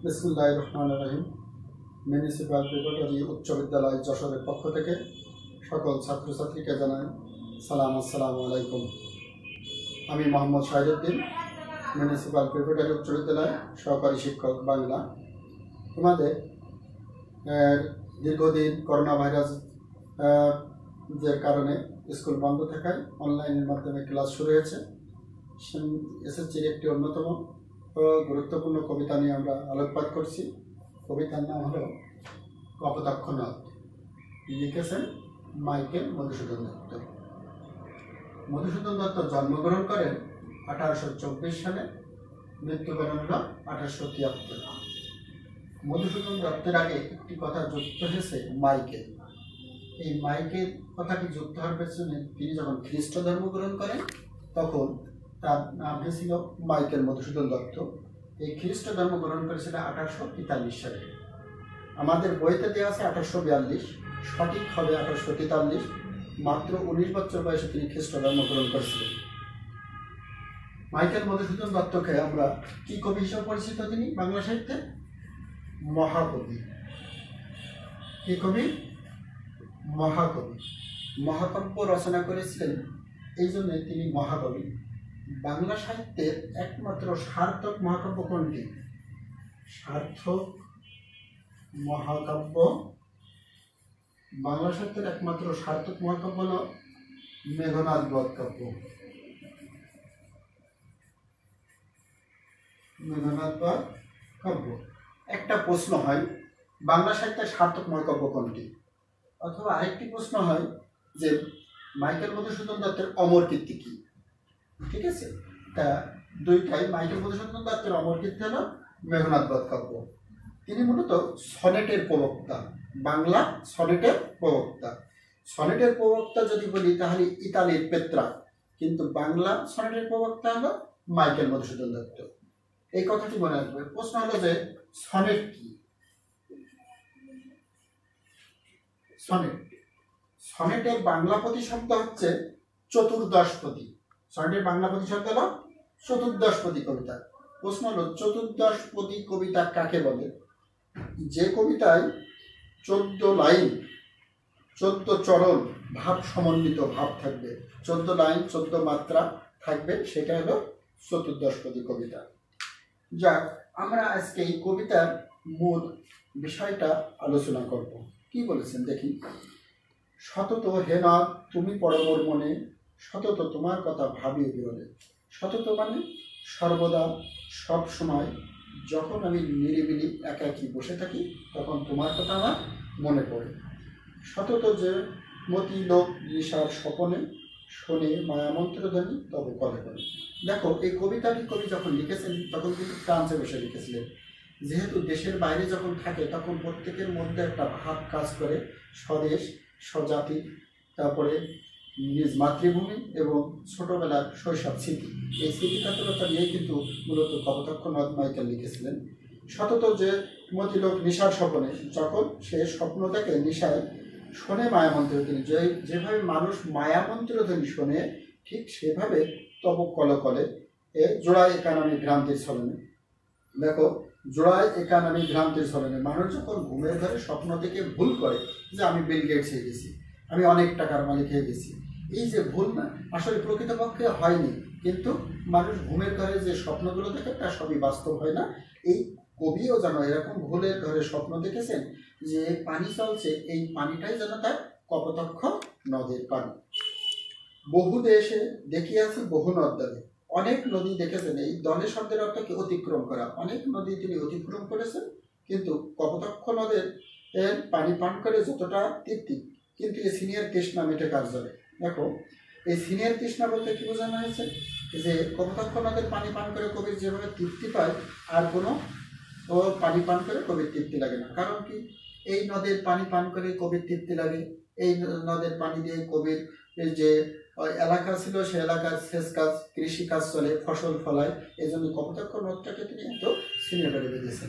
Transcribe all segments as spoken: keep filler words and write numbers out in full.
বিসমিল্লাহির রহমানির রহিম। Municipal preparatory উচ্চ বিদ্যালয় যশোরের পক্ষ থেকে সকল ছাত্রছাত্রীকে জানাই সালাম, আসসালামু আলাইকুম। আমি মোহাম্মদ শাহিদুদ্দিন, মিউনিসিপ্যাল প্রিপারেটরি উচ্চ বিদ্যালয় সহকারী শিক্ষক বাংলা। তোমাদের দীর্ঘদিন করোনা ভাইরাস এর কারণে স্কুল বন্ধ থাকায় অনলাইনের মাধ্যমে ক্লাস শুরু হয়েছে। এসএসসির একটি অন্যতম গুরুত্বপূর্ণ কবিতা নিয়ে আমরা আলোকপাত করছি। কবিতার নাম হলো কপোতাক্ষ নদ। লিখেছেন মাইকেল মধুসূদন দত্ত। মধুসূদন দত্ত জন্মগ্রহণ করেন আঠারোশো চব্বিশ সালে, মৃত্যুবরণ হল আঠারোশো তিয়াত্তর। মধুসূদন দত্তের আগে একটি কথা যুক্ত হয়েছে মাইকেল। এই মাইকেল কথাটি যুক্ত হওয়ার পেছনে তিনি যখন খ্রিস্ট ধর্ম গ্রহণ করেন তখন তার নাম হয়েছিল মাইকেল মধুসূদন দত্ত। এই খ্রিস্ট ধর্ম গ্রহণ করেছিল আঠারোশো তেতাল্লিশ সালে। আমাদের বইতে দেওয়া আছে আঠারোশো বিয়াল্লিশ, সঠিক হবে আঠারোশো তেতাল্লিশ। মাত্র উনিশ বছর বয়সে তিনি খ্রিস্ট ধর্ম গ্রহণ করেছিলেন। মাইকেল মধুসূদন দত্তকে আমরা কি কবি হিসেবে পরিচিত? তিনি বাংলা সাহিত্যে মহাকবি। কি কবি? মহাকবি। মহাকাব্য রচনা করেছিলেন, এই জন্য তিনি মহাকবি। বাংলা সাহিত্যের একমাত্র সার্থক মহাকাব্য কোনটি? সার্থক মহাকাব্য, বাংলা সাহিত্যের একমাত্র সার্থক মহাকাব্য হল মেঘনাদ বধ কাব্য। মেঘনাদ বধ কাব্য। একটা প্রশ্ন হয়, বাংলা সাহিত্যের সার্থক মহাকাব্য কোনটি? অথবা আরেকটি প্রশ্ন হয় যে মাইকেল মধুসূদন দত্তের অমর কীর্তি কি? ঠিক আছে, তা দুইটাই। মাইকেল মধুসূদন দত্তের অমর কীর্তি হল মেঘনাদ বধ কাব্য। তিনি মূলত সনেটের প্রবক্তা, বাংলা সনেটের প্রবক্তা। সনেটের প্রবক্তা যদি বলি তাহলে ইতালির পেত্রা, কিন্তু বাংলা সনেটের প্রবক্তা হলো মাইকেল মধুসূদন দত্ত। এই কথাটি মনে রাখবে। প্রশ্ন হলো যে সনেট কি? সনেট, সনেটের বাংলা প্রতিশব্দ হচ্ছে চতুর্দশপদী। সনেটের বাংলা প্রতিশব্দ হলো চতুর্দশপদী কবিতা। প্রশ্ন হলো চতুর্দশপদী কবিতা কাকে বলে? যে কবিতায় চোদ্দ লাইন, চোদ্দ চরণ, ভাব সমন্বিত ভাব থাকবে, চোদ্দ লাইন, চোদ্দ মাত্রা থাকবে, সেটা হলো চতুর্দশপদী কবিতা। যাক, আমরা আজকে এই কবিতার মূল বিষয়টা আলোচনা করব। কি বলেছেন দেখি। সতত হে নদ তুমি পড়ো মোর মনে, সতত তোমার কথা ভাবি বিরলে। সতত মানে সর্বদা, সব সময়। যখন আমি নিরিবিলি একাকী বসে থাকি তখন তোমার কথা আমার মনে পড়ে। সতত যে মতি লোক নিশার স্বপনে, শোনে মায়ামন্ত্র ধ্বনি তবে কলে করে। দেখো, এই কবিতাটি কবি যখন লিখেছেন তখন কিন্তু ফ্রান্সে বসে লিখেছিলেন। যেহেতু দেশের বাইরে যখন থাকে তখন প্রত্যেকের মধ্যে একটা ভাব কাজ করে, স্বদেশ, স্বজাতি, তারপরে নিজ মাতৃভূমি এবং ছোটবেলার শৈশব স্মৃতি। এই স্মৃতিকাতরতা নিয়ে কিন্তু মূলত কপোতাক্ষ নদ মাইকেল লিখেছিলেন। সতত যে মতিলোক নিশার স্বপ্নে, যখন সে স্বপ্ন দেখে নিশায়, শোনে মায়ামন্ত্র ধ্বনি। যে যেভাবে মানুষ মায়ামন্ত্র ধ্বনি শোনে ঠিক সেভাবে তব কলকলে এ জোড়ায় একানামি ভ্রান্তির ছলনে। দেখো, জোড়ায় একানামি ভ্রান্তির ছলনে মানুষ যখন ঘুমের ঘরে স্বপ্ন থেকে ভুল করে যে আমি বিল গেটস হয়ে গেছি, আমি অনেক টাকার মালিক হয়ে গেছি, এই যে ভুল না, আসলে প্রকৃতপক্ষে হয়নি, কিন্তু মানুষ ঘুমের ঘরে যে স্বপ্নগুলো দেখে তা সবই বাস্তব হয় না। এই কবিও যেন এরকম ভুলের ঘরে স্বপ্ন দেখেছেন যে পানি চলছে, এই পানিটাই যেন তার কপোতাক্ষ নদের পানি। বহু দেশে দেখিয়াছি বহু নদ দলে, অনেক নদী দেখেছেন। এই দলে শব্দের অর্থ কি? অতিক্রম করা। অনেক নদী তিনি অতিক্রম করেছেন, কিন্তু কপোতাক্ষ নদের এর পানি পান করে যতটা তৃপ্তি, কিন্তু এই সিনিয়র তৃষ্ণা মেটে কার জলে। দেখো, এই সিনিয়র তৃষ্ণা বলতে কি বোঝানো হয়েছে? যে কপোতাক্ষ নদের পানি পান করে কবির যেভাবে তৃপ্তি পায়, আর কোনো ও পানি পান করে কবির তৃপ্তি লাগে না। কারণ কি? এই নদের পানি পান করে কবির তৃপ্তি লাগে। এই নদের পানি দিয়ে কবির যে এলাকা ছিল সে এলাকার সেচ কাজ, কৃষি কাজ চলে, ফসল ফলায়। এই জন্য কপোতাক্ষ নদটাকে তিনি এত সিনিয়র করে বেঁধেছেন।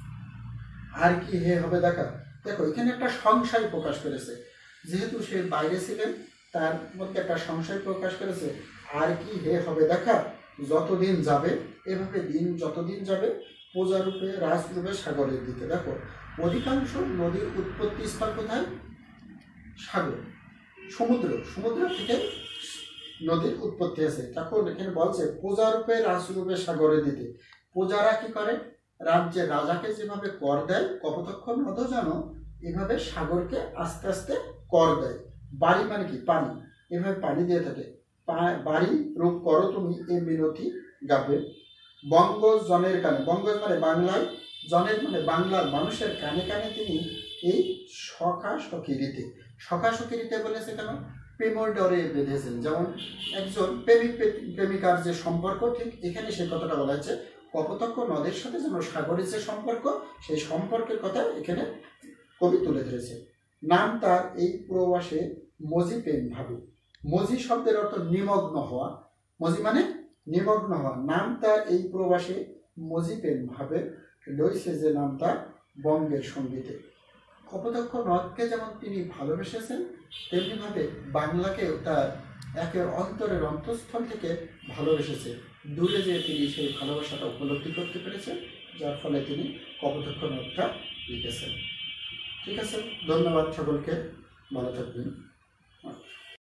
আর কি হে হবে দেখা। দেখো, এখানে একটা সংশয় প্রকাশ করেছে। যেহেতু সে বাইরে ছিলেন, তার মধ্যে একটা সংশয় প্রকাশ করেছে। আর কি হে হবে দেখা, যতদিন যাবে, এভাবে দিন যতদিন যাবে প্রজারূপে রাজরূপে সাগরের দিকে। দেখো অধিকাংশ নদীর উৎপত্তি স্থল কোথায়? সাগর, সমুদ্র, সমুদ্র থেকে নদীর উৎপত্তি আছে। তখন এখানে বলছে প্রজারূপে রাজরূপে সাগরে দিতে। প্রজারা কি করে? রাজ্যের রাজাকে যেভাবে কর দেয়, কপোতাক্ষ নদও যেন এভাবে সাগরকে আস্তে আস্তে কর দেয়। বাড়ি মানে কি? পানি, এভাবে পানি দিয়ে থাকে। বাড়ি রূপ করো তুমি এ মিনতি গাবে বঙ্গজ জনের কানে। বঙ্গজ মানে বাংলায়, জনের মানে বাংলার মানুষের কানে কানে তিনি এই সখা সখীরিতে। সখা সখীরিতে বলেছে কেন? প্রেমর ডরে বেঁধেছেন। যেমন একজন প্রেমিক প্রেমিকার যে সম্পর্ক, ঠিক এখানে সেই কথাটা বলা হচ্ছে। কপোতাক্ষ নদের সাথে যেন সাগরের যে সম্পর্ক, সেই সম্পর্কের কথা এখানে কবি তুলে ধরেছে। নাম তার এই প্রবাসে মজি প্রেম ভাবে। মজি শব্দের অর্থ নিমগ্ন হওয়া। মজি মানে নিমগ্ন হওয়া। নাম তার এই প্রবাসে মজি প্রেম ভাবে লইছে যে নাম তার বঙ্গের সঙ্গীতে। কপোতাক্ষ নদকে যেমন তিনি ভালোবেসেছেন, তেমনিভাবে বাংলাকেও তার একের অন্তরের অন্তঃস্থল থেকে ভালোবেসেছে। দূরে যেয়ে তিনি সেই ভালোবাসাটা উপলব্ধি করতে পেরেছেন, যার ফলে তিনি কপোতাক্ষ নদটা লিখেছেন। ঠিক আছে, ধন্যবাদ সকলকে, ভালো থাকবেন।